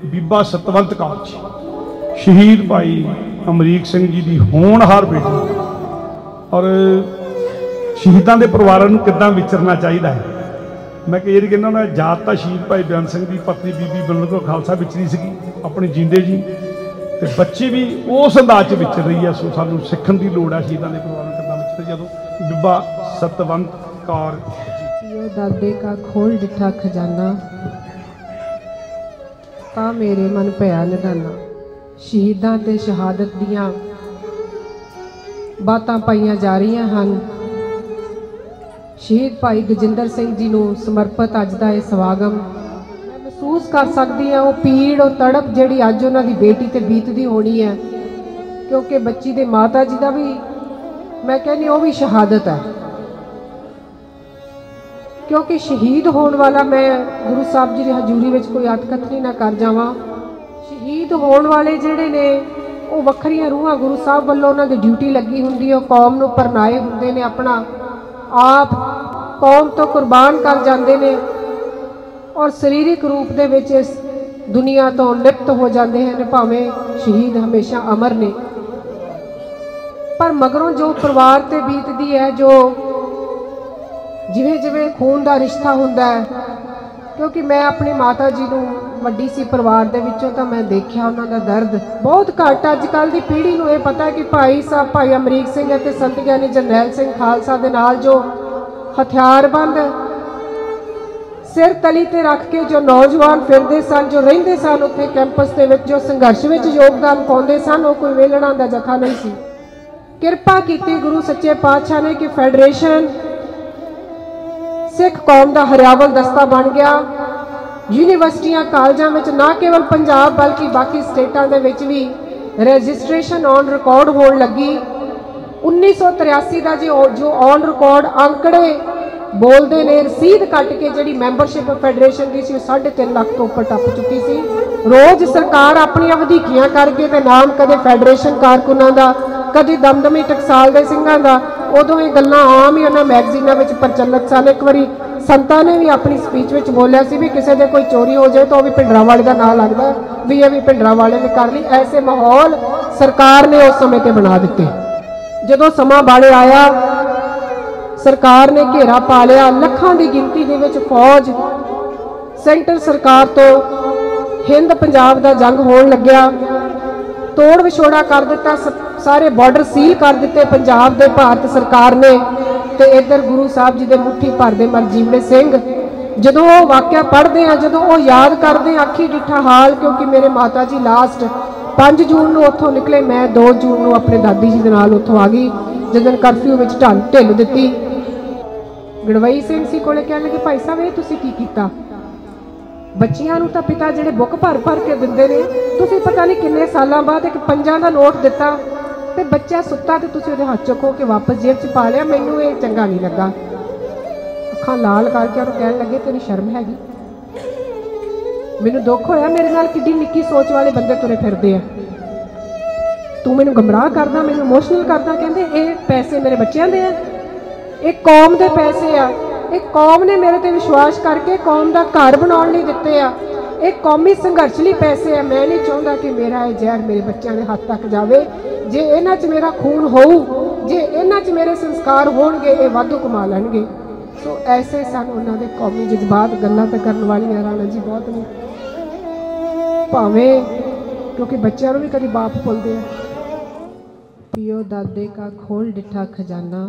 बीबा सतवंत कौर जी शहीद भाई अमरीक सिंह जी की होनहार बेटी और शहीदों के परिवारों को किद्दां विचरना चाहिए है। मैं कई बार कहना ना जात तो शहीद भाई बयान सिंह की पत्नी बीबी बलवंत कौर खालसा विचरी सी अपने जींदे जी, तो बच्चे भी उस अंदाज विचर रही है। सो सानू सिखण की लोड़ है शहीदों के परिवारों किद्दां विचरते जदों बीबा सतवंत कौर यो दादे का खोल डिठा खजाना ता मेरे मन भया निधाना। शहीदां ते शहादत दियां बातां पाईयां जा रहीआं हन। शहीद भाई गजिंदर सिंह जी नूं समर्पित अज दा इह सवागम मैं महसूस कर सकदी हां। वो पीड़ और तड़प जिहड़ी अज उन्हां दी बेटी ते बीतदी होनी है, क्योंकि बच्ची दे माता जी दा भी मैं कहनी वो भी शहादत है। क्योंकि शहीद होने वाला मैं गुरु साहब जी की हजूरी में कोई अतकथनी ना कर जावां। शहीद होने वाले जिहड़े ने वो वखरियां रूहां गुरु साहब वालों उन्हां दी ड्यूटी लगी हुंदी है। कौम नूं परनाए हुंदे ने, अपना आप कौम तो कुर्बान कर जाते हैं और शरीरिक रूप दे विच इस दुनिया तो लिप्त हो जाते हैं। भावें शहीद हमेशा अमर ने, पर मगरों जो परिवार ते बीतदी है, जो जिवें जिवें खून का रिश्ता हुंदा है। क्योंकि मैं अपनी माता जी नूं वड्डी सी परिवार दे विचों तां मैं देखिआ उन्हां दा दर्द बहुत घट। अजकल दी पीढ़ी नूं इह पता है कि भाई साहब भाई अमरीक सिंह ते संत ज्ञानी जरनैल सिंह खालसा दे नाल जो हथियारबंद सिर तली ते रख के जो नौजवान फिरदे सन, जो रहिंदे सन उत्थे कैंपस दे विच, जो संघर्ष विच योगदान पाउंदे सन, वो कोई वेलणा दा जखा नहीं सी। किरपा कीती गुरु सच्चे पातशाह ने कि फैडरेशन सिख कौम का हरियावल दस्ता बन गया। यूनिवर्सिटियां कॉलेजों में ना केवल पंजाब बल्कि बाकी स्टेटां दे विच भी रजिस्ट्रेशन ऑन रिकॉर्ड होने लगी। 1983 का जो ऑन रिकॉर्ड आंकड़े बोलते ने, रसीद कट के जी मैंबरशिप फेडरेशन की सी 3.5 लाख तो उपर टप चुकी सी। रोज़ सरकार अपनी वधीकियां करके ते नाम कदे फेडरेशन कारकुनां दा, कदे दमदमी टकसाल दे सिंघां दा, उदों ये गल्लां आम ही उन्हां मैगजीनां विच प्रचलित सन। एक बारी संतां ने भी अपनी स्पीच में बोलिया सी भी किसी दे कोई चोरी हो जाए तो भी भिंडरांवाले का नाम लगता भी ये भी भिंडरांवाले ने कर ली। ऐसे माहौल सरकार ने उस समय ते बना दिते। जदों समा बाड़े आया, सरकार ने घेरा पा लिया। लखां की गिनती दे विच फौज सेंटर सरकार तो हिंद पंजाब का जंग होण लग्या। तोड़ विछोड़ा कर दिता, सारे बॉर्डर सील कर दिते पंजाब दे भारत सरकार ने। ते इधर गुरु साहब जी के मुट्ठी भर दे मर जीवड़े सिंह जदों वो वाक़या पढ़ते हैं, जदों वो याद करते हैं, अखी डिठा हाल। क्योंकि मेरे माता जी लास्ट 5 जून को उत्थों निकले, मैं 2 जून को अपने दादी जी के नाल उत्थों आ गई जिस करफ्यू में ढिल दी। गड़वई सिंह सी कोले कहने लगे भाई साहब ये तुसीं की कीता? बच्चियां नूं तां पिता जिहड़े बुक भर भर के दिंदे ने, तुसीं पता नहीं किन्ने सालां बाद एक 5 का नोट दिता ते बच्चा सुत्ता ते तुसीं उहदे हत्थ चुको के वापस जेब च पा लिया। मैनूं ये चंगा नहीं लगा। अखां लाल करके उहनूं कहण लगे तेरी शर्म हैगी? मैनूं दुख होया, मेरे नाल किड्डी निक्की सोच वाले बंदे तुरे फिरदे आ। तू मैनूं गुमराह करदा, मैनूं इमोशनल करदा। कहंदे ये पैसे मेरे बच्चों के आ, एक कौम के पैसे आ। एक कौम ने मेरे ते विश्वास करके कौम का घर बनाने लई दिते आ। एक कौमी संघर्ष लई पैसे आ। मैं नहीं चाहता कि मेरा ये जहर मेरे बच्चों के हाथ तक जाए। जे इन्हां च मेरा खून होऊ, जे इन्हां च मेरे संस्कार होणगे, ये वाधू कमा लैणगे। सो ऐसे सन उन्हां दे कौमी जज्बात। गल्लां तां करन वालियां राणा जी बहुत ने, भावें क्योंकि बच्चों भी कभी बाप भुलदे आ। पियो दादे का खोल डिठा खजाना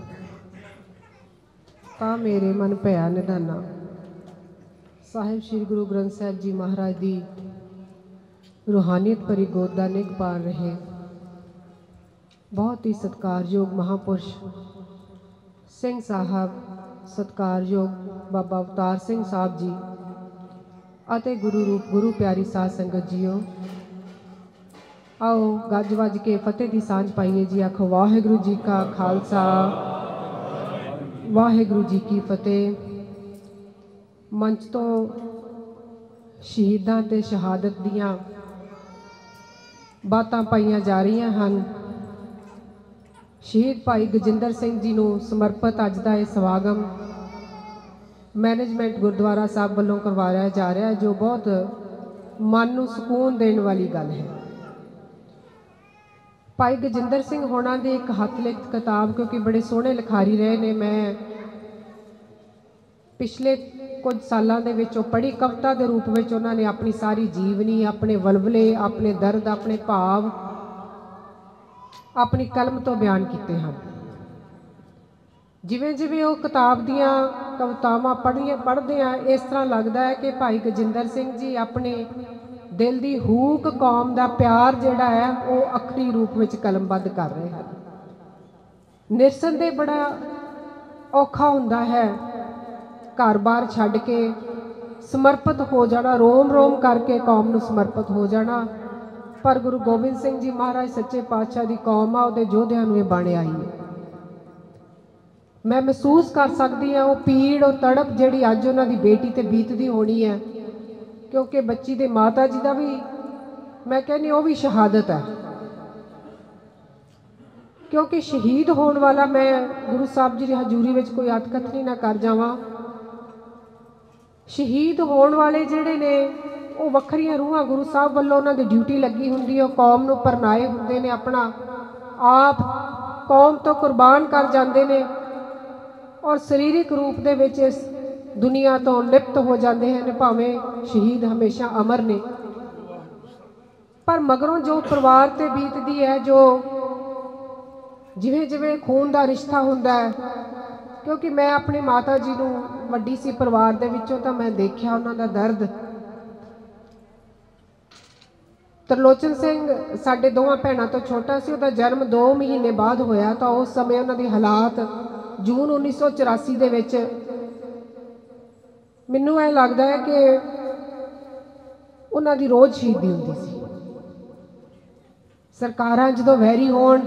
ता मेरे मन भया निधाना। साहिब श्री गुरु ग्रंथ साहिब जी महाराज की रूहानियत भरी गोद दा निग पार रहे बहुत ही सत्कारयोग महापुरुष सिंह साहब, सत्कारयोग बाबा अवतार सिंह साहब जी अते गुरु रूप गुरु प्यारी साध संगत जीओ, आओ गज वज के फतेह की सांझ पाइए जी। आखो वाहिगुरू जी का खालसा, वाहिगुरू जी की फतेह। मंच तो शहीदां ते शहादत दियां बातां पाईयां जा रहीआं हन। शहीद भाई गजिंदर सिंह जी नूं समर्पित अज दा इह सवागम मैनेजमेंट गुरुद्वारा साहब वालों करवाया जा रहा है, जो बहुत मन नूं सुकून देने वाली गल है। भाई गजिंदर सिंह होना दी एक हथ लिखत किताब, क्योंकि बड़े सोहने लिखारी रहे ने, मैं पिछले कुछ सालों के विच पढ़ी कविता के रूप में उन्होंने अपनी सारी जीवनी, अपने वलवले, अपने दर्द, अपने भाव अपनी कलम तो बयान किए हैं। जिवें जिवें वो किताब दियाँ कवितावां पढ़ते हैं, इस तरह लगता है कि भाई गजिंदर सिंह जी अपने दिल की हूक कौम का प्यार जिहड़ा है वो अखरी रूप में कलमबद्ध कर रहे हैं। निरसन दे बड़ा औखा हुंदा है घर बार छड्ड के समर्पित हो जाना, रोम रोम करके कौम नूं समर्पित हो जाना। पर गुरु गोबिंद सिंह जी महाराज सच्चे पातशाह की कौम आ, उहदे योद्धियां नूं बण आई है। मैं महसूस कर सकती हाँ वो पीड़ और तड़प जिहड़ी अज उन्हां दी बेटी ते बीतदी होनी है, क्योंकि बच्ची दे माता जी का भी मैं कहनी वो भी शहादत है। क्योंकि शहीद होने वाला, मैं गुरु साहब जी की हजूरी में कोई अतकथनी ना कर जावां, शहीद होने वाले जिहड़े ने वो वखरियां रूहां गुरु साहब वालों उन्हां दी ड्यूटी लगी हुंदी है, कौम नूं परनाए हुंदे ने, अपना आप कौम तो कुर्बान कर जाते हैं और सरीरिक रूप दे विच इस दुनिया तो लिप्त हो जाते हैं। भावें शहीद हमेशा अमर ने, पर मगरों जो परिवार ते बीतदी है, जो जिवें जिवें खून का रिश्ता हुंदा है, क्योंकि मैं अपनी माता जी नूं वड्डी सी परिवार दे विचों तां मैं देखिया उन्हां दा दर्द। त्रिलोचन सिंह साडे दोवां भैणां तो छोटा सी, उहदा जन्म 2 महीने बाद होया, तो उस समय उन्हां दे हालात जून 1984 दे विच मैनूं ऐ लगदा है कि उन्हां दी रोज़ शहीदी हुंदी सी। सरकारां जदों वैरी होण,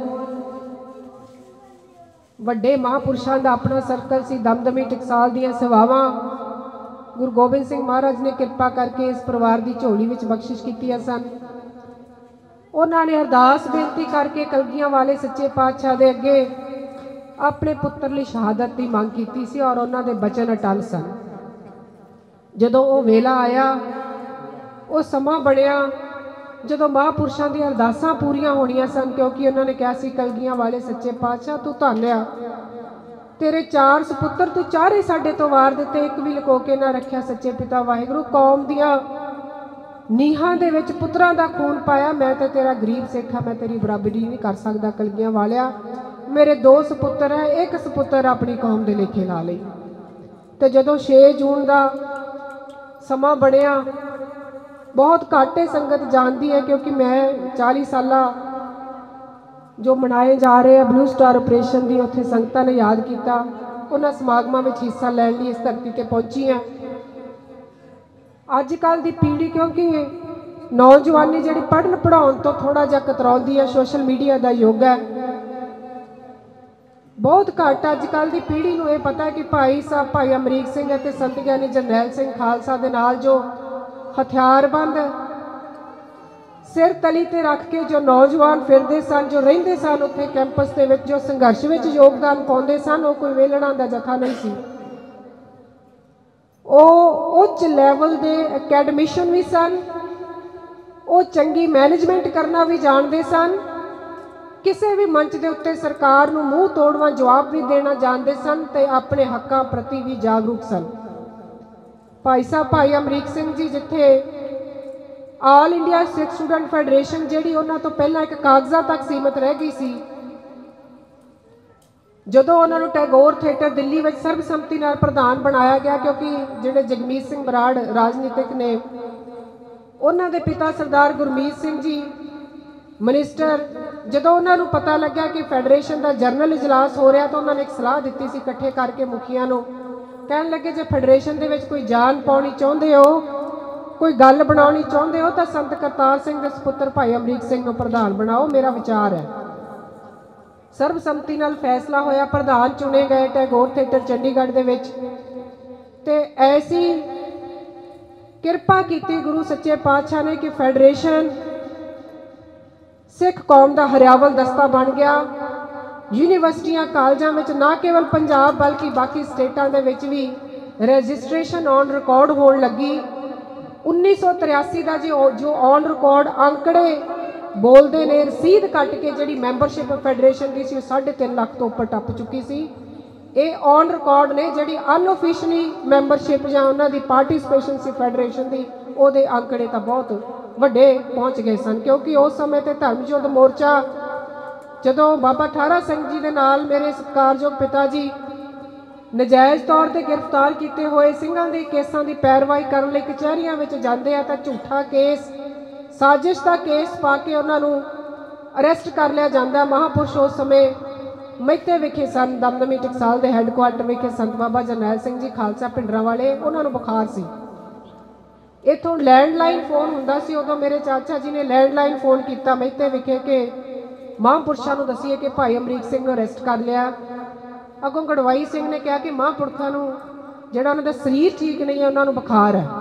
वड्डे महापुरुषां दा अपना सर्कल सी, दमदमी टकसाल दीयां सेवावां गुरु गोबिंद सिंह महाराज ने किरपा करके इस परिवार की झोली विच बख्शिश कीतियां सन। उन्होंने अरदास बेनती करके कलगियां वाले सच्चे पातशाह दे अगे अपने पुत्र लई शहादत की मांग की सी और उन्होंने दे बचन अटल सन। जदों वो वेला आया, वो समा बनिया जदों महापुरुषों दी अरदासां पूरियां होणियां सन, क्योंकि उन्होंने कहा सी कलगियां वाले सच्चे पातशाह तू धन आ, तेरे 4 सपुत्र तू चारे साडे तो वार दिते, एक भी लुको के ना रखिया सच्चे पिता वाहिगुरू। कौम दियां नीहां दे विच पुत्रां दा खून पाया, मैं तो तेरा गरीब सिख हाँ, मैं तेरी बराबरी नहीं कर सकता कलगियां वालिया। मेरे 2 सपुत्र है, एक सपुत्र अपनी कौम दे लेखे ला लई। ते जदों 6 जून का समा बनिया, बहुत घट संगत जानती है, क्योंकि मैं 40 साल जो मनाए जा रहे हैं ब्लू स्टार ऑपरेशन की उत्थे संगतां ने याद किया, उन्होंने समागमां में हिस्सा लैण लई इस धरती पर पहुंची हैं। अजकल की पीढ़ी क्योंकि नौजवानी जिहड़ी पढ़न पढ़ाउण तो थोड़ा जिहा कतराउंदी है, सोशल मीडिया का युग है, बहुत घट अजकल की पीढ़ी नूं ये पता है कि भाई साहब भाई अमरीक सिंह ते संत ज्ञानी जरनैल सिंह खालसा दे नाल जो हथियारबंद सिर तली ते रख के जो नौजवान फिरदे सन, जो रहिंदे सन उत्थे कैंपस दे विच, जो संघर्ष विच योगदान पाउंदे सन, वो कोई वेलणा दा जथा नहीं सी। उच्च लैवल दे अकैडमिशन भी सन, वो चंगी मैनेजमेंट करना भी जानते सन, किसी भी मंच के उत्ते सरकार नूं मूँह तोड़वा जवाब भी देना जानते सन, ते अपने हकों प्रति भी जागरूक सन। भाई साहब भाई अमरीक सिंह जी जिथे all India Sikh student federation जिहड़ी उन्हां तो पहला एक कागज़ां तक सीमित रह गई सी, जदों उन्होंने टैगोर थिएटर दिल्ली में सर्बसम्मति नाल प्रधान बनाया गया, क्योंकि जिहड़े जगमीत सिंह बराड़ राजनीतिक ने, उन्हां दे पिता सरदार गुरमीत सिंह जी मिनिस्टर, जदों उन्होंने पता लग्या कि फैडरेशन का जरनल इजलास हो रहा, तो उन्होंने एक सलाह दी सी इकट्ठे करके मुखिया नूं, कहन लगे जे फैडरेशन दे विच कोई जान पाउणी चाहुंदे हो, कोई गल बनाउणी चाहुंदे हो, तो संत करतार सिंह दे सुपुत्र भाई अमरीक सिंह नूं प्रधान बनाओ, मेरा विचार है। सर्बसम्मति नाल फैसला होया, प्रधान चुने गए टैगोर थिएटर चंडीगढ़ दे विच, ते ऐसी किरपा की गुरु सच्चे पातशाह ने कि फैडरेशन सिख कौम का हरियावल दस्ता बन गया। यूनिवर्सिटियां कॉलेजों में ना केवल पंजाब बल्कि बाकी स्टेटां दे विच भी रजिस्ट्रेशन ऑन रिकॉर्ड होने लगी। 1983 का जो ऑन रिकॉर्ड आंकड़े बोलते ने, रसीद कट के जी मैंबरशिप फेडरेशन की सी 3.5 लाख तो उपर टप चुकी सी। ये ऑन रिकॉर्ड ने जी अनऑफिशियली मैंबरशिप या उन्होंने पार्टिसिपेशन सी फेडरेशन की, वो आंकड़े तो बहुत वड्डे पहुँच गए सन। क्योंकि उस समय तो धर्मयुद्ध मोर्चा जदों बाबा ठाहरा सिंह जी के नाल मेरे सत्कारयोग पिता जी नजायज़ तौर पर गिरफ्तार किए हुए सिंघां दे केसां की पैरवाई करने कचहरियां में जाते हैं, तो झूठा केस साजिश का केस पा के उन्होंने अरेस्ट कर लिया जाता। महापुरुष उस समय मैते विखे सन, दमदमी टकसाल के हैडकुआटर विखे संत बाबा जरनैल सिंह जी खालसा पिंडरा वाले, उन्होंने बुखार सी। इतों लैंडलाइन फोन हुंदा सी, उदों मेरे चाचा जी ने लैंडलाइन फोन किया मैते विखे कि महापुरुषों को दसीए कि भाई अमरीक सिंह को अरेस्ट कर लिया। अगों गढ़वाई सिंह ने कहा कि महापुरखों जिहड़ा उन्होंने शरीर ठीक नहीं है, उन्होंने बुखार है।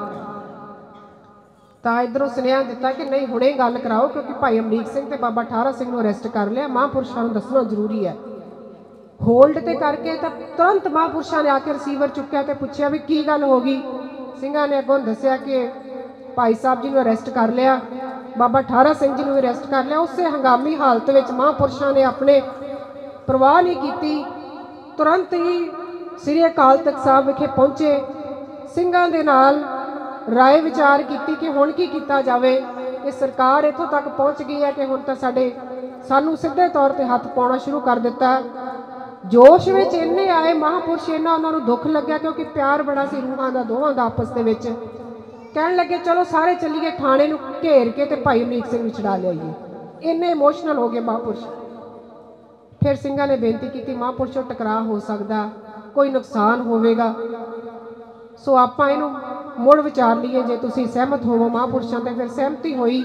तो इधरों सुनेहा दिता कि नहीं हुणे गल कराओ, क्योंकि भाई अमरीक सिंह ते बाबा ठाहरा सिंह को अरेस्ट कर लिया, महापुरुषों को दसना जरूरी है। होल्ड ते करके तो तुरंत महापुरुषों ने आके रिसीवर चुक्या तो पूछा भी की गल हो गई। सिंघां ने अगों दसिया कि भाई साहब जी को अरेस्ट कर लिया, बाबा ठाहरा सिंह जी को अरेस्ट कर लिया। उस हंगामी हालत में महापुरुषों ने अपने परवाह नहीं की, तुरंत ही श्री अकाल तख्त साहब विखे पहुँचे, सिंघां दे नाल राय विचार की कि हुण की किया जाए। कि सरकार इत्थों तक पहुँच गई है कि हुण तां सानू सीधे तौर पर हाथ पाउणा शुरू कर दिता। जोश में इन्ने आए महापुरुष, इन्ना उन्होंने दुख लग्या क्योंकि प्यार बड़ा सी रूहां दा दोवां दा आपस दे विच। कहण लगे चलो सारे चलीए थाने नूं घेर के ते भाई अमरीक सिंह नूं छड़ा लियाईए। इन्ने इमोशनल हो गए महापुरुष। फिर सिंघां ने बेनती की महापुरुषों टकरा हो सकता, कोई नुकसान होवेगा, सो आपां इहनूं मुड़ विचार लीए, जे तुसीं सहमत होवो महापुरुषों ते। फिर सहमति हुई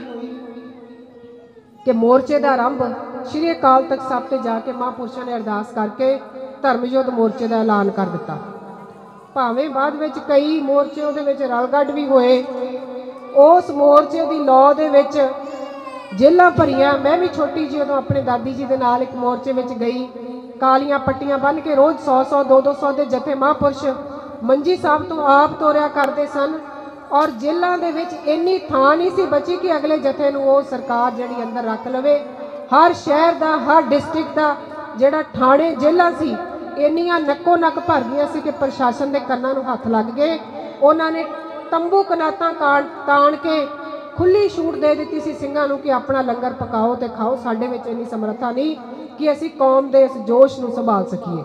कि मोर्चे का आरंभ श्री अकाल तख्त साहब से जाके महापुरुषों ने अरदास करके धर्मयुद्ध मोर्चे का ऐलान कर दिता। भावें बाद में कई मोर्चे उहदे विच रलगढ़ भी होए, उस मोर्चे की लौ दे विच जेलां भरियां। मैं भी छोटी जी उदों अपने दादी जी के नाल एक मोर्चे में गई, कालियां पट्टियां बन के रोज़ 100-100 200 के जथे महापुरुष मंजी साहब तो आप तोरिया करते सन। और जेलों के विच इन्नी थां नहीं सी बची कि अगले जथे नूं वो सरकार जिहड़ी अंदर रख लवे। हर शहर का हर डिस्ट्रिक्ट का जिहड़ा थाने जेलां सी इन्नियां नक्को नक भर गई सी कि प्रशासन के कन्नां नूं हथ लग गए। उन्होंने तंबू कनातां ताण के खुली छूट दे दी सी सिंघां नूं कि अपना लंगर पकाओ तो खाओ, साडे विच इन्नी समर्था नहीं कि असीं कौम के इस जोश नूं संभाल सकीए।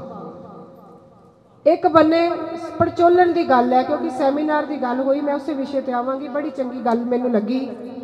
एक बन्ने पड़चोलन की गल है, क्योंकि सैमीनार की गल हुई, मैं उस विषय पर आवांगी, बड़ी चंगी गल मैनू लगी।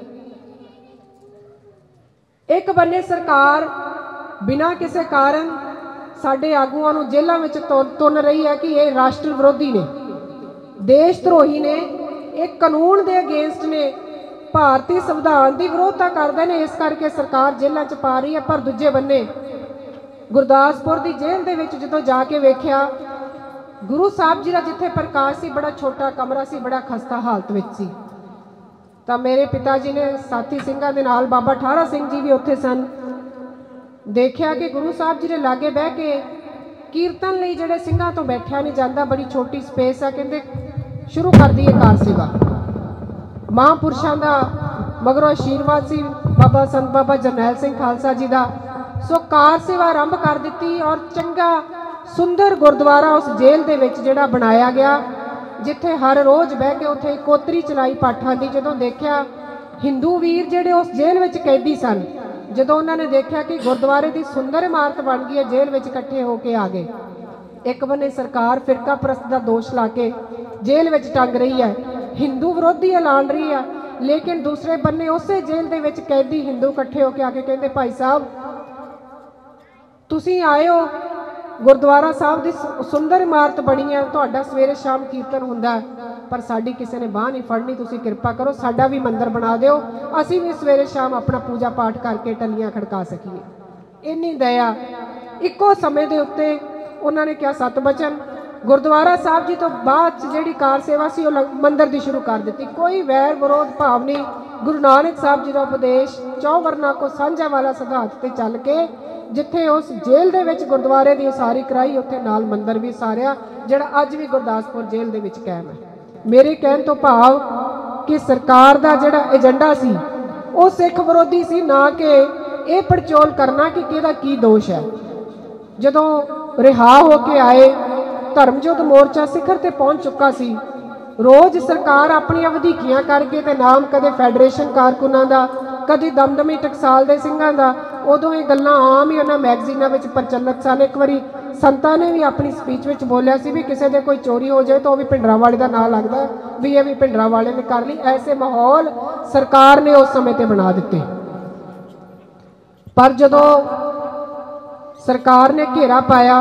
एक बन्ने सरकार बिना किसी कारण साडे आगूआं नूं जेलों में तुन रही है कि ये राष्ट्र विरोधी ने, देश द्रोही ने, एक कानून के अगेंस्ट ने, भारतीय संविधान की विरोधता करते हैं, इस करके सरकार जेलों च पा रही है। पर दूजे बन्ने गुरदासपुर की जेल दे विच जदों जाके वेख्या, गुरु साहब जी का जिथे प्रकाश सी बड़ा छोटा कमरा सी, बड़ा खस्ता हालत में सी। तो मेरे पिता जी ने साथी सिंघां दे नाल बाबा ठाहरा सिंह जी भी उत्थे सन, देखा कि गुरु साहब जी ने लागे बह के कीर्तन लई जिहड़े सिंघां तो बैठा नहीं जाता, बड़ी छोटी स्पेस आ, कहंदे शुरू कर दी कार सेवा। महापुरुषों का मगरों आशीर्वाद सी बाबा संत बाबा जरनैल सिंह खालसा जी का, सो कार सेवा आरंभ कर दी। और चंगा सुंदर गुरुद्वारा उस जेल दे विच जिहड़ा बनाया गया, जिथे हर रोज़ बह के उत्थे कोतरी चलाई पाठां दी। जदों देखा हिंदू वीर जिहड़े उस जेल विच कैदी सन, जदों उन्होंने देखा कि गुरुद्वारे की सुंदर इमारत बन गई है, जेल विच इकट्ठे होके आ गए। एक बन्ने सरकार फिरका परस्त का दोष ला के जेल विच टंग रही है, हिंदू विरोधी ऐलान रही है, लेकिन दूसरे बन्ने उस जेल दे विच कैदी हिंदू इकट्ठे होके आके कहते भाई साहब तुसीं आए हो, गुरुद्वारा साहब की सुंदर इमारत बनी है, तुहाडा सवेरे शाम कीर्तन हुंदा है, पर साडी किसी ने बाह नहीं फड़नी, तुसीं किरपा करो साडा भी मंदिर बना दिओ, असीं भी सवेरे शाम अपना पूजा पाठ करके टलियां खड़का सकीए। इन्नी दया। इक्को समय के उत्ते उन्होंने क्या सत बचन गुरुद्वारा साहब जी तो बाद जी कार सेवा सी मंदिर की शुरू कर दी। कोई वैर विरोध भाव नहीं। गुरु नानक साहब जी का उपदेश चौवरना को साझा वाला सिद्धांत से चल के जिथे उस जेल दे विच गुरुद्वारे की उसारी कराई, उत्थे नाल मंदिर भी सारिया जिहड़ा अज भी गुरदासपुर जेल दे विच कायम है। मेरे कहण तो भाव कि सरकार का जिहड़ा एजेंडा सी वो सिख विरोधी सी, ना कि ये पड़चोल करना कि किहदा की दोष है। जदों रिहा होके आए धर्मयुद्ध मोर्चा सिखर ते पहुँच चुका सी। रोज़ सरकार अपनी वधीकियां करके ते नाम कदे फैडरेशन कारकुनां दा, कदे दमदमी टकसाल दे सिंघां दा, उदों ये गल्लां आम ही उन्हां मैगजीनां विच प्रचलित सन। एक बारी संतां ने भी अपनी स्पीच विच बोलिया सी भी किसी दे कोई चोरी हो जाए तो वह भी भिंडरांवाले दा नाम लगदा भी ये भी भिंडरांवाले ने कर ली। ऐसे माहौल सरकार ने उस समय ते बना दिते। पर जदों सरकार ने घेरा पाया,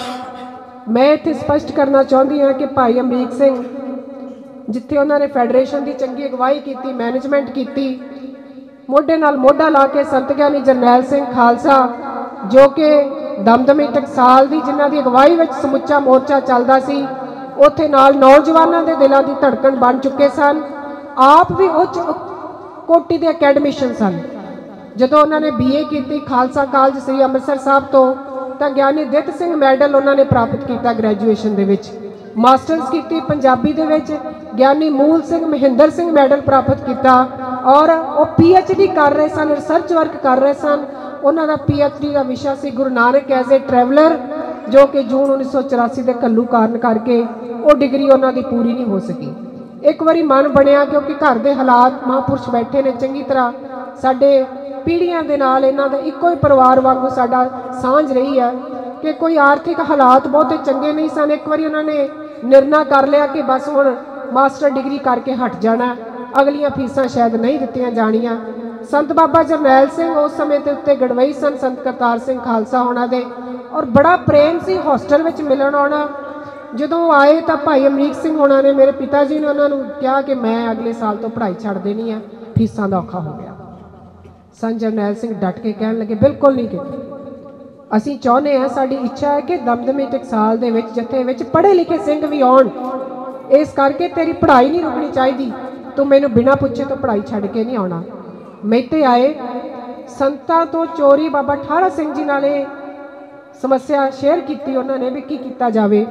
मैं इत्थे स्पष्ट करना चाहती हाँ कि भाई अमरीक सिंह जिथे उन्होंने फैडरेशन की चंगी अगवाई की, मैनेजमेंट की, मोढे नाल मोढा ला के संत ज्ञानी जरनैल सिंह खालसा जो कि दमदमी टकसाल की जिन्हों की अगवाई में समुचा मोर्चा चलता सी, उत्थे नाल नौजवानों के दिलों की धड़कन बन चुके सन। आप भी उच्च कोटि के अकैडमिशन सन। जदों उन्होंने BA की खालसा कॉलेज श्री अमृतसर साहब तो ज्ञानी दित सिंह मैडल उन्होंने प्राप्त किया ग्रैजुएशन दे विच, मास्टर्स की पंजाबी दे विच ज्ञानी मूल सिंह महेंद्र सिंह मैडल प्राप्त किया और वो PhD कर रहे सन, रिसर्च वर्क कर रहे सन। उन्होंने PhD का विषय सी Guru Nanak as a traveller, जो कि जून 1984 के घल्लू कारण करके वो डिग्री उन्होंने पूरी नहीं हो सकी। एक बारी मन बनया क्योंकि घर के हालात महापुरुष बैठे ने चंगी तरह, साडे पीढ़ियां दे नाल इन्हां दा इक्को ही परिवार वांगू साडा सांझ रही है कि कोई आर्थिक हालात बहुते चंगे नहीं सन। एक बारी उन्होंने निर्णय कर लिया कि बस हुण मास्टर डिग्री करके हट जाना, अगलियां फीसां शायद नहीं दित्तियां जाणियां। संत बाबा जरनैल सिंह उस समय के उत्ते गड़वई सन, संत करतार सिंह खालसा होना दे, और बड़ा प्रेम सी हॉस्टल में मिलन आना। जदों आए तो भाई अमरीक सिंह होना ने, मेरे पिता जी ने उन्होंने कहा कि मैं अगले साल तो पढ़ाई छड़ देनी है, फीसां दा औखा हो गया। संत जरनैल सिंह डट के कहन लगे बिल्कुल नहीं की, असीं चाहुंदे हां, साडी इच्छा है कि दमदमी टकसाल दे विच जथे विच पढ़े लिखे सिंह भी आउण, इस करके तेरी पढ़ाई नहीं रुकनी चाहिए, तू मैनू बिना पुछे तो पढ़ाई छड़ के नहीं आना। मेते आए संतां तो चोरी बाबा ठारा सिंह जी नाले समस्या शेयर की, उन्होंने भी की किया जाए।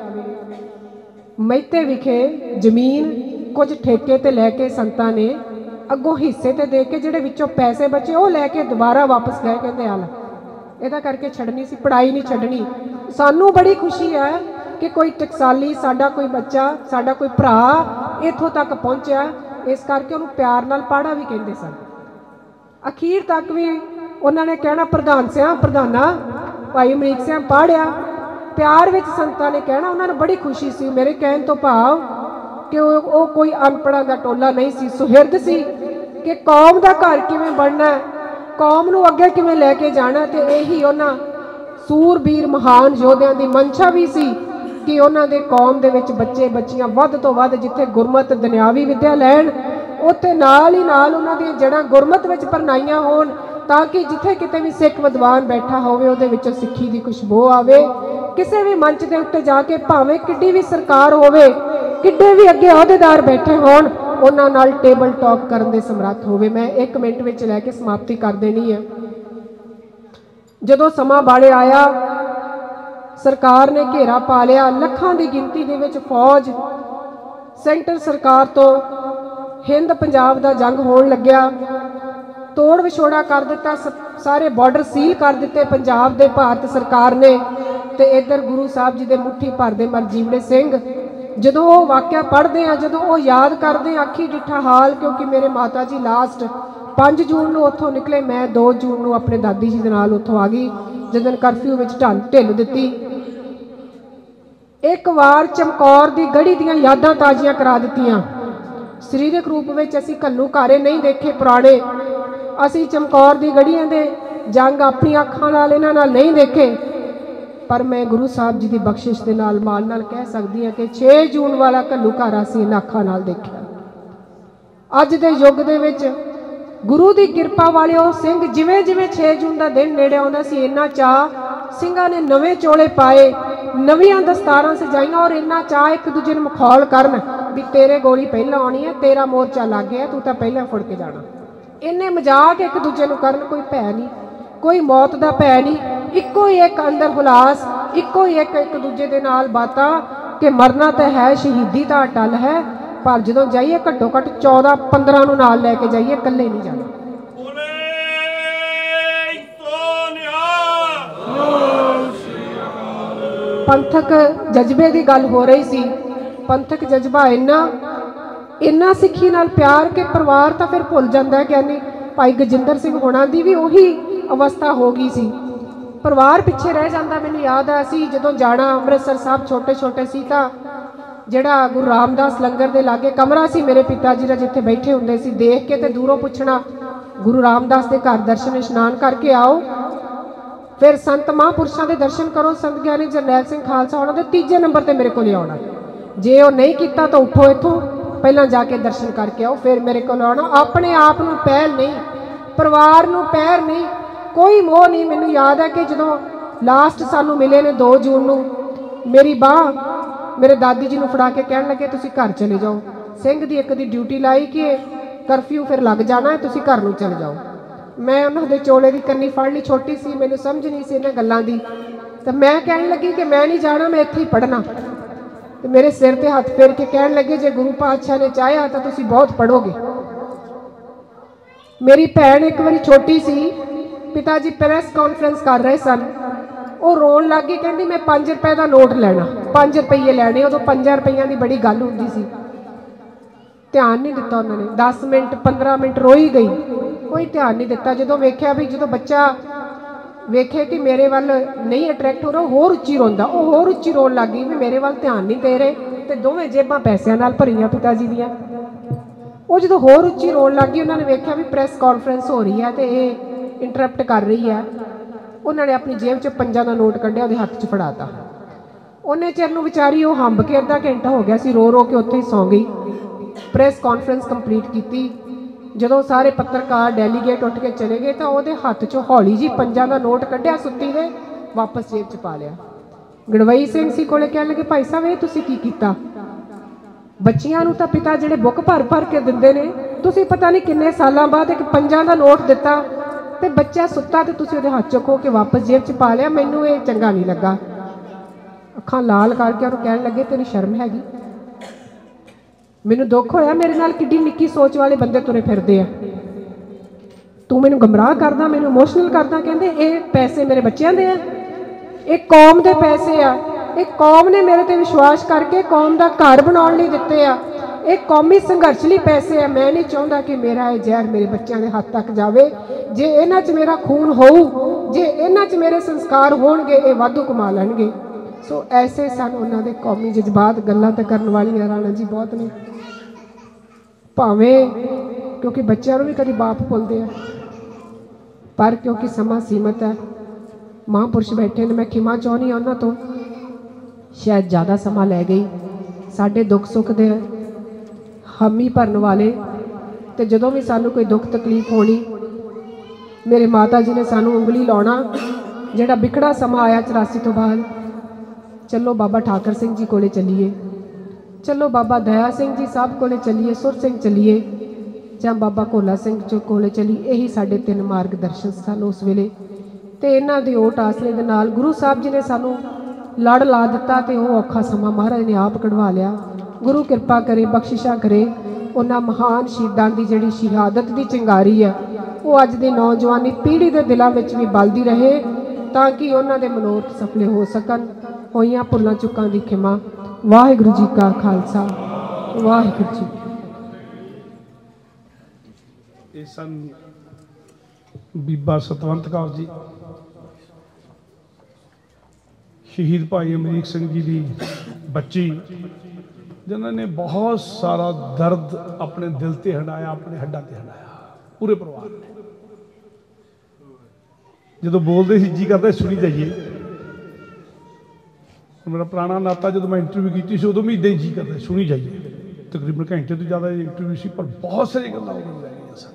मेते विखे जमीन कुछ ठेके ते लैके संतां ने अगों हिस्से ते दे के जिहड़े विचों पैसे बचे वो लैके दोबारा वापस गए, कहते हाल इहदा करके छड्डनी सी, पढ़ाई नहीं छड्डनी। सानू बड़ी खुशी है कि कोई टकसाली साडा कोई बच्चा साडा कोई भरा इत्थों तक पहुंचा, इस करके उन्होंने प्यार नाल पाड़ा भी कहते सन। अखीर तक भी उन्होंने कहना प्रधान सिंह प्रधाना भाई अमरीक सिंह पढ़िया, प्यार विच संतां ने कहना उन्होंने बड़ी खुशी सी। मेरे कहन तो भाव कि वो कोई अनपढ़ा का टोला नहीं सी, सुहिरद सी कि कौम का घर किवें बनना, कौम नूं अगे किवें लैके जाना। तो यही उन्हां सूरबीर महान योद्धियां दी मंशा भी सी कि उन्हां दे कौम दे विच बच्चे बच्चियां वध तो वध जिथे गुरमत दुनियावी विद्या लैण, उत्थे नाल ही नाल उन्हां दी जड़ां गुरमत विच परनाइयां होण, ताकि जिथे किते भी सिख विद्वान बैठा होवे उहदे विचों सिੱਖੀ दी खुशबू आवे। किसी भी मंच के उत्ते जाके भावें किड्डी भी सरकार होवे, किड्डे भी अगे अहुदेदार बैठे होण, उन्हां नाल टेबल टॉक करन दे समर्थ होवे। मैं 1 मिनट विच लैके समाप्ति कर देनी है। जदों समा बाड़े आया, सरकार ने घेरा पा लिया, लखां की गिनती दे विच फौज सेंटर सरकार तो हिंद पंजाब का जंग होण लग्या, तोड़ विछोड़ा कर दिता, सारे बॉर्डर सील कर दिते पंजाब दे भारत सरकार ने। ते इधर गुरु साहब जी के मुट्ठी भर दे मर जीवड़े सिंह, जदों वो वाक़या पढ़ते हैं, जदों वो याद करते हैं, अखी डिठा हाल, क्योंकि मेरे माता जी लास्ट 5 जून को उत्थों निकले, मैं 2 जून को अपने दादी जी के नाल उत्थों आ गई, जिस दिन करफ्यू में ढिल दिती। एक बार चमकौर की गढ़ी दीयां यादां ताज़ियां करा दित्तियां। सरीरक रूप में असीं घल्लूघारे नहीं देखे पुराने, असीं चमकौर की गढ़ियां दे जंग अपनी अखां नाल इन्हां नाल नहीं देखे, पर मैं गुरु साहब जी की बख्शिश के नाल मान नाल कह सकती हाँ कि 6 जून वाला घल्लूघारा असीं इन्हां अखां नाल देखिया। अज दे युग दे विच गुरु की किरपा वाले वो सिंह जिवें जिवें 6 जून का दिन नेड़े आउंदा सी, इन्ना चाह सिंघां ने नवे चोले पाए, नवीआं दस्तारां सजाइयां, और इन्ना चाह एक दूजे नूं मखौल करन भी तेरे गोली पहलां आउणी है, तेरा मोर्चा लग गया, तू तां पहलां फुड़ के जाना। इन्ने मजाक एक दूजे नूं करन, कोई भै नहीं, कोई मौत का भै नहीं, इक्को ही एक अंदर हुलास, इक्को ही एक दूजे दे नाल बातां कि मरना तो है, शहीदी तो अटल है, पर जो जाइए घट्टो घट्ट 14-15 ਨੂੰ ਨਾਲ ਲੈ ਕੇ ਜਾਈਏ, ਇਕੱਲੇ ਨਹੀਂ ਜਾਣਾ। पंथक जज्बे की गल हो रही सी, पंथक जज्बा इन्ना सिक्खी नाल प्यार के परिवार तो फिर भुल जाता है। ज्ञानी भाई गजिंदर सिंह होना दी भी उही अवस्था हो गई सी, परिवार पिछे रह जाता। मैनूं याद है असीं जदों जाना अमृतसर साहब छोटे छोटे सी तां जिहड़ा गुरु रामदास लंगर के लागे कमरा सी मेरे पिता जी का, जिथे बैठे हुंदे सी, देख के ते दूरों पुछना गुरु रामदास के घर दर्शन इशनान करके आओ, फिर संत महापुरुषों के दर्शन करो, संत ज्ञानी जरनैल सिंह खालसा उन्होंने तीजे नंबर पर मेरे को आना। जे वो नहीं किया तो उठो इथों पहला जाके दर्शन करके आओ, फिर मेरे को आना। अपने आप नूं पहल नहीं, परिवार नूं पैर नहीं, कोई मोह नहीं। मैनूं याद है कि जदों लास्ट सानू मिले ने 2 जून नूं, मेरी बांह मेरे दादी जी नूं फड़ा के कहण लगे तुसीं घर चले जाओ, सिंह दी एक दी ड्यूटी लाई कि करफ्यू फिर लग जाना है, तुसीं घर नूं चले जाओ। मैं उन्होंने चोले की कन्नी फड़ ली, छोटी सी, मैनू समझ नहीं सी इन्हां गल्लां दी, तो मैं कहन लगी कि मैं नहीं जाना, मैं इत्थे ही पढ़ना। तो मेरे सिर ते हथ फेर के कहन लगे जे गुरु पातशाह ने चाहया तो तुसीं बहुत पढ़ोगे। मेरी भैन एक बारी छोटी सी, पिता जी प्रेस कॉन्फ्रेंस कर रहे सन, वो रोन लग गई, कहती मैं 5 रुपए का नोट लेना, 5 रुपये लैने। उदों 5 रुपये की बड़ी गल हुंदी सी, ध्यान नहीं दिता उन्होंने। 10 मिनट 15 मिनट रोई गई, कोई ध्यान नहीं दिता। जो वेख्या भी जो बच्चा वेखे कि मेरे वाल नहीं अट्रैक्ट हो रहा, होर उच्ची रोंदा, वो होर उच्ची रोन लग गई भी मेरे वाल ध्यान नहीं दे रहे, तो दोवें जेबां पैसों नाल भरियां पिता जी दियां। वो जो होर उच्ची रोन लग गई, उन्होंने वेख्या भी प्रेस कॉन्फ्रेंस हो रही है तो ये इंटरप्ट कर रही है। उन्होंने अपनी जेब च 5 का नोट कढ़िया, उहदे हत्थ च फड़ाता। उन्हें चिर नूं विचारी वो हंब के अद्धा घंटा हो गया सी, रो रो के उत्थे ही सौ गई। प्रेस कॉन्फ्रेंस कंप्लीट की, जदों सारे पत्रकार डेलीगेट उठ के चले गए तो वो हथ चो हौली जी 5 का नोट कढ़िया, सुत्ती दे वापस जेब च पा लिया। गड़वई सिंह सी कोले कहण लगे भाई साहब ये तुसीं की कीता? बच्चियां नूं तां पिता जिहड़े बुक भर भर के दिंदे ने, तुसीं पता नहीं किन्ने सालां बाद एक 5 का नोट दिता ते बच्चा सुत्ता ते तुसीं उहदे हथ चो खो के वापस जेब च पा लिया। मैनूं ये चंगा नहीं लगा। अखां लाल करके उहनूं कहण लगे तेरी शर्म हैगी? मैनू दुख होया, मेरे नाल किड्डी निक्की सोच वाले बंदे तुरे फिरदे आ, तू मैनू गमराह करदा, मैनू इमोशनल करदा। कहंदे ये पैसे मेरे बच्चों दे आ, एक कौम दे पैसे आ, एक कौम ने मेरे ते विश्वास करके कौम दा घर बनाउण लई दित्ते आ, एक कौमी संघर्ष लई पैसे आ। मैं नहीं चाहुंदा कि मेरा ये जहर मेरे बच्चों के हाथ तक जावे। जे इन्हां च मेरा खून होऊ, जे इन्हां च मेरे संस्कार होणगे, ये वाधू कमा लैणगे। सो ऐसे सन उन्हां दे कौमी जज्बात। गल्लां ते करन वालियां राणा जी बहुत ने, भावें क्योंकि बच्चों भी कभी बाप भुलते हैं, पर क्योंकि समा सीमित है, महापुरुष बैठे ने, मैं खिमा चाहनी उन्होंने तो शायद ज़्यादा समा लै गई। साढ़े दुख सुख दे हामी भरन वाले, तो जदों भी सानू कोई दुख तकलीफ होनी, मेरे माता जी ने सानू उंगली लाना, जिहड़ा बिखड़ा समा आया 84 तो बाद, चलो बाबा ठाकर सिंह जी कोले चलीए, चलो बाबा दया सिंह जी साहब कोले चलीए, सुर सिंह चलीए, जां बाबा भोला सिंह जो कोले चलीए। यही साढ़े 3 मार्गदर्शन सन उस वेले। तो इन्हां दी ओट आसरे दे नाल गुरु साहब जी ने सानू लड़ ला दिता, तो वह औखा समा महाराज ने आप कढ़वा लिया। गुरु कृपा करे, बख्शिशा करे, उन्हां महान शहीदां दी जिहड़ी शहादत दी चिंगारी है वो अज दी नौजवानी पीढ़ी के दिलों में भी बलदी रहे, ताकि उन्हां दे मनोरथ सफले हो सकन। होइयां भुल्लां चुकां दी खिमा। वाहिगुरू जी का खालसा, वाहिगुरू जी। ये सन बीबा सतवंत कौर जी, शहीद भाई अमरीक सिंह जी की बच्ची, जिन्होंने बहुत सारा दर्द अपने दिल से हंडाया, अपने हड्डां से हंडाया, पूरे परिवार ने। जो बोलते जी करता सुनी जाइए। मेरा पुराना नाता जो मैं इंटरव्यू की उदों भी इदा ही जी करता सुनी जाइए। तकरीबन घंटे तो ज़्यादा इंटरव्यू सी, पर बहुत सारी गल्लां रह गई सन।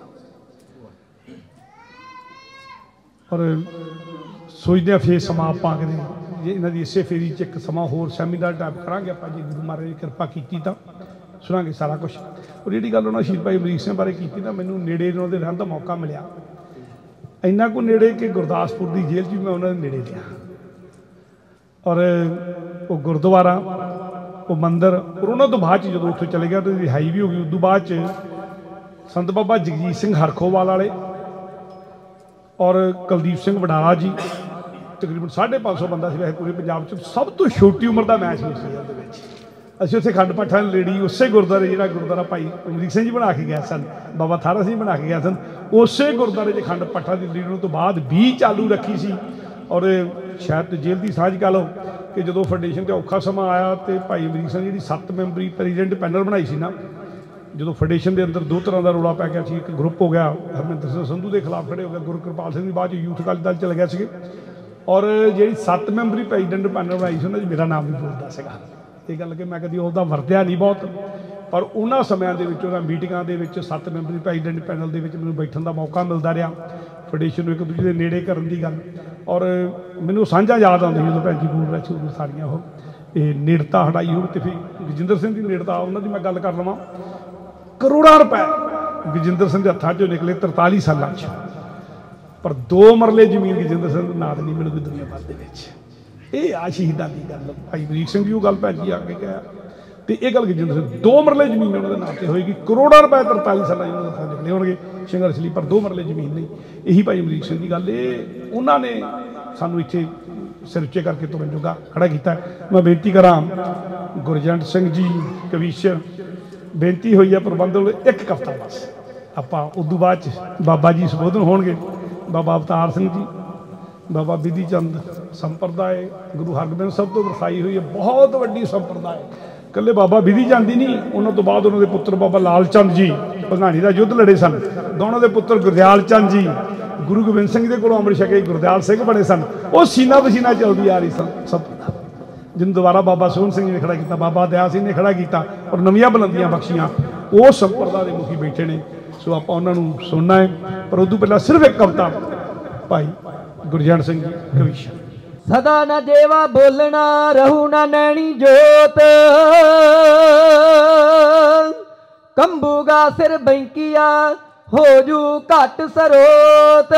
और सोचते फिर समा आप करें जे इन्हों की इसे फेरी च एक समा होर सैमीनार टाइप करा आप, जो गुरु महाराज ने कृपा की तो सुना सारा कुछ। और जी गल उन्होंने शहीद भाई अमरीक सिंह बारे की तो मैनू नेड़े उन्होंने रहने का मौका मिला, इन्ना को नेड़े कि गुरदासपुर की जेल च भी मैं उन्होंने नेड़े लिया। और वो गुरुद्वारा ਉਹ ਮੰਦਰ, ਔਰ ਉਹਨਾਂ ਤੋਂ ਬਾਅਦ 'ਚ ਜਦੋਂ ਉੱਥੇ ਚਲੇ ਗਿਆ ਤਾਂ ਰਿਹਾਈ ਵੀ ਹੋ ਗਈ। ਉਦੋਂ ਬਾਅਦ 'ਚ ਸੰਤ ਬਾਬਾ ਜਗਜੀਤ ਸਿੰਘ ਹਰਖੋਵਾਲ ਵਾਲੇ ਔਰ ਕੁਲਦੀਪ ਸਿੰਘ ਵਡਾਲਾ ਜੀ, ਤਕਰੀਬਨ 550 ਬੰਦਾ ਸੀ ਵੈਸੇ ਪੂਰੇ ਪੰਜਾਬ 'ਚ। ਸਭ ਤੋਂ ਛੋਟੀ ਉਮਰ ਦਾ ਮੈਚ ਹੋਇਆ ਸੀ ਉਹਦੇ ਵਿੱਚ। ਅਸੀਂ ਉੱਥੇ ਖੰਡ ਪਾਠਾਂ ਲੇਡੀ ਉਸੇ ਗੁਰਦੁਆਰੇ, ਜਿਹੜਾ ਗੁਰਦੁਆਰਾ ਭਾਈ ਅਮਰੀਕ ਸਿੰਘ ਜੀ ਬਣਾ ਕੇ ਗਏ ਸਨ, ਬਾਬਾ ਥਾਰਾ ਸਿੰਘ ਬਣਾ ਕੇ ਗਏ ਸਨ, ਉਸੇ ਗੁਰਦੁਆਰੇ 'ਚ ਖੰਡ ਪਾਠਾਂ ਦੀ ਲੀਡਰ ਤੋਂ ਬਾਅਦ ਵੀ ਚਾਲੂ ਰੱਖੀ ਸੀ। ਔਰ ਸ਼ਾਇਦ ਜੇਲ੍ਹ ਦੀ ਸਾਂਝ ਕਹ ਲਓ ਕਿ ਜਦੋਂ ਫਾਊਂਡੇਸ਼ਨ 'ਤੇ ਔਖਾ ਸਮਾਂ ਆਇਆ ਤੇ ਭਾਈ ਅਮਰੀਕ ਸਿੰਘ ਜਿਹੜੀ 7 ਮੈਂਬਰੀ ਪ੍ਰੈਜ਼ੀਡੈਂਟ ਪੈਨਲ ਬਣਾਈ ਸੀ ਨਾ, ਜਦੋਂ ਫਾਊਂਡੇਸ਼ਨ ਦੇ ਅੰਦਰ 2 ਤਰ੍ਹਾਂ ਦਾ ਰੌਲਾ ਪੈ ਗਿਆ ਸੀ। ਇੱਕ ਗਰੁੱਪ ਹੋ ਗਿਆ ਹਰਮਿੰਦਰ ਸਿੰਘ ਸੰਧੂ ਦੇ ਖਿਲਾਫ ਖੜੇ ਹੋ ਗਿਆ, ਗੁਰਕਿਰਪਾਲ ਸਿੰਘ ਦੀ ਬਾਅਦ 'ਚ ਯੂਥ ਅਕਾਲੀ ਦਲ ਚਲੇ ਗਏ ਸੀਗੇ। ਔਰ ਜਿਹੜੀ 7 ਮੈਂਬਰੀ ਪ੍ਰੈਜ਼ੀਡੈਂਟ ਪੈਨਲ ਬਣਾਈ ਸੀ ਉਹਨਾਂ 'ਚ ਮੇਰਾ ਨਾਮ ਵੀ ਬੋਲਦਾ ਸੀਗਾ। ਇਹ ਗੱਲ ਕਿ ਮੈਂ ਕਦੀ ਉਹਦਾ ਵਰਤਿਆ ਨਹੀਂ ਬਹੁਤ, ਪਰ ਉਹਨਾਂ ਸਮਿਆਂ ਦੇ ਵਿੱਚ ਉਹਨਾਂ ਮੀਟਿੰਗਾਂ ਦੇ ਵਿੱਚ 7 ਮੈਂਬਰੀ ਪ੍ਰੈਜ਼ੀਡੈਂਟ ਪੈਨਲ ਦੇ ਵਿੱਚ ਮੈਨੂੰ ਬੈਠਣ ਦਾ ਮੌਕਾ ਮਿਲਦਾ ਰਿਹਾ, ਫਾਊਂਡੇਸ਼ਨ ਨੂੰ ਇੱਕ ਦੂਜੇ ਦੇ ਨੇੜੇ ਕਰਨ ਦੀ ਗੱਲ। ਔਰ ਮੈਨੂੰ ਸਾਂਝਾ ਯਾਦ ਆਉਂਦੀ ਜਦੋਂ ਭੈਣ ਜੀ ਬੋਲ ਰਹੇ ਸੀ, ਉਦੋਂ ਸਾਰੀਆਂ ਉਹ ਇਹ ਨੇੜਤਾ ਹਟਾਈ ਹੋਵੇ। ਅਤੇ ਫਿਰ ਗਜਿੰਦਰ ਸਿੰਘ ਦੀ ਨੇੜਤਾ, ਉਹਨਾਂ ਦੀ ਮੈਂ ਗੱਲ ਕਰ ਲਵਾਂ। ਕਰੋੜਾਂ ਰੁਪਏ ਗਜਿੰਦਰ ਸਿੰਘ ਦੇ ਹੱਥਾਂ 'ਚੋਂ ਨਿਕਲੇ 43 ਸਾਲਾਂ 'ਚ, ਪਰ 2 ਮਰਲੇ ਜ਼ਮੀਨ ਗਜਿੰਦਰ ਸਿੰਘ ਦੇ ਨਾਂ ਨਹੀਂ ਮਿਲਦੀ ਦੁਨੀਆ ਭਰ ਦੇ ਵਿੱਚ। ਇਹ ਆ ਸ਼ਹੀਦਾਂ ਦੀ ਗੱਲ। ਭਾਈ ਅਮਰੀਕ ਸਿੰਘ ਜੀ ਉਹ ਗੱਲ ਭੈਣ ਜੀ ਆ ਕੇ ਕਿਹਾ, ਅਤੇ ਇਹ ਗੱਲ ਗਜਿੰਦਰ ਸਿੰਘ 2 ਮਰਲੇ ਜ਼ਮੀਨ ਉਹਨਾਂ ਦੇ ਨਾਂ 'ਤੇ ਹੋਏਗੀ। ਕਰੋੜਾਂ ਰੁਪਏ 43 ਸਾਲਾਂ 'ਚ ਉਹਨਾਂ ਦੇ ਹੱਥਾਂ ਨਿਕਲੇ ਹੋਣਗੇ ਸੰਘਰਸ਼ ਲਈ, ਪਰ 2 ਮਰਲੇ ਜ਼ਮੀਨ ਨਹੀਂ। ਇਹੀ ਭਾਈ ਅਮਰੀਕ ਸਿੰਘ ਦੀ ਗੱਲ। ਇਹ ਉਹਨਾਂ ਨੇ ਸਾਨੂੰ ਇੱਥੇ ਸਿਰ ਉੱਚੇ ਕਰਕੇ ਤੁਰਨ ਜੋਗਾ ਖੜਾ ਕੀਤਾ। ਮੈਂ ਬੇਨਤੀ ਕਰਾਂ ਗੁਰਜੰਟ ਸਿੰਘ ਜੀ ਕਵੀਸ਼ਰ, ਬੇਨਤੀ ਹੋਈ ਹੈ ਪ੍ਰਬੰਧ ਵੱਲੋਂ ਇੱਕ ਕਵਿਤਾ ਬਸ, ਆਪਾਂ ਉਦੋਂ ਬਾਅਦ 'ਚ ਬਾਬਾ ਜੀ ਸੰਬੋਧਨ ਹੋਣਗੇ। ਬਾਬਾ ਅਵਤਾਰ ਸਿੰਘ ਜੀ, ਬਾਬਾ ਬਿਧੀ ਚੰਦ ਸੰਪਰਦਾਇ ਗੁਰੂ ਹਰਗੋਬਿੰਦ ਸਾਹਿਬ ਤੋਂ ਵਰਸਾਈ ਹੋਈ ਹੈ, ਬਹੁਤ ਵੱਡੀ ਸੰਪਰਦਾਇ। ਇਕੱਲੇ ਬਾਬਾ ਬਿਧੀ ਚੰਦ ਹੀ ਨਹੀਂ, ਉਹਨਾਂ ਤੋਂ ਬਾਅਦ ਉਹਨਾਂ ਦੇ ਪੁੱਤਰ ਬਾਬਾ ਲਾਲ ਚੰਦ ਜੀ ਭੰਗਾਣੀ ਦਾ ਯੁੱਧ ਲੜੇ ਸਨ। ਦੋਨਾਂ ਦੇ ਪੁੱਤਰ ਗੁਰਦਿਆਲ ਚੰਦ ਜੀ ਗੁਰੂ ਗੋਬਿੰਦ ਸਿੰਘ ਦੇ ਕੋਲੋਂ ਅੰਮ੍ਰਿਤ ਛਕੇ ਗੁਰਦਿਆਲ ਸਿੰਘ ਬਣੇ ਸਨ। ਉਹ ਸੀਨਾ ਬਸੀਨਾ ਚੱਲਦੀ ਆ ਰਹੀ ਸਨ ਜਿਹਨੂੰ ਦੁਬਾਰਾ ਬਾਬਾ ਸੋਹਣ ਸਿੰਘ ਨੇ ਖੜਾ ਕੀਤਾ, ਬਾਬਾ ਦਇਆ ਸਿੰਘ ਨੇ ਖੜਾ ਕੀਤਾ, ਔਰ ਨਵੀਆਂ ਬੁਲੰਦੀਆਂ ਬਖਸ਼ੀਆਂ। ਉਹ ਸੰਪਰਦਾ ਦੇ ਮੁਖੀ ਬੈਠੇ ਨੇ, ਸੋ ਆਪਾਂ ਉਹਨਾਂ ਨੂੰ ਸੁਣਨਾ ਹੈ। ਪਰ ਉਦੋਂ ਪਹਿਲਾਂ ਸਿਰਫ ਇੱਕ ਕਵਿਤਾ ਭਾਈ ਗੁਰਜੰਟ ਸਿੰਘ ਜੀ ਕਵੀਸ਼ਰ। ਸਦਾ ਨਾ ਜੇਵਾ ਬੋਲਣਾ ਰਹੂ ਨਾ ਨੈਣੀ ਜੋਤ, ਕੰਬੂਗਾ ਸਿਰ ਬੈਂਕੀਆ ਹੋ ਜੂ ਘੱਟ ਸਰੋਤ।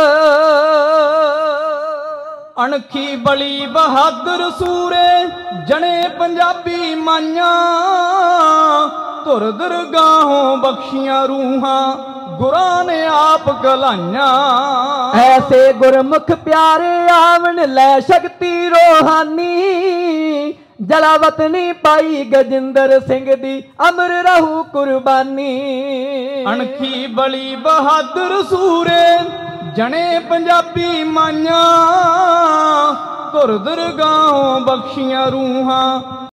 ਅਣਖੀ ਬਲੀ ਬਹਾਦਰ ਸੂਰੇ ਜਣੇ ਪੰਜਾਬੀ ਮਾਈਆਂ, ਧੁਰ ਦਰਗਾਹੋਂ ਬਖਸ਼ੀਆਂ ਰੂਹਾਂ ਗੁਰਾਂ ਨੇ ਆਪ ਗਲਾਈਆਂ। ਐਸੇ ਗੁਰਮੁਖ ਪਿਆਰੇ ਆਵਣ ਲੈ ਸ਼ਕਤੀ ਰੋਹਾਨੀ, ਜਲਾਵਤਨੀ ਪਾਈ ਗਜਿੰਦਰ ਸਿੰਘ ਦੀ ਅਮਰ ਰਹੂ ਕੁਰਬਾਨੀ। ਅਣਖੀ ਬਲੀ ਬਹਾਦਰ ਸੂਰੇ ਜਣੇ ਪੰਜਾਬੀ ਮਾਈਆਂ, ਧੁਰ ਦਰਗਾਹੋਂ ਬਖਸ਼ੀਆਂ ਰੂਹਾਂ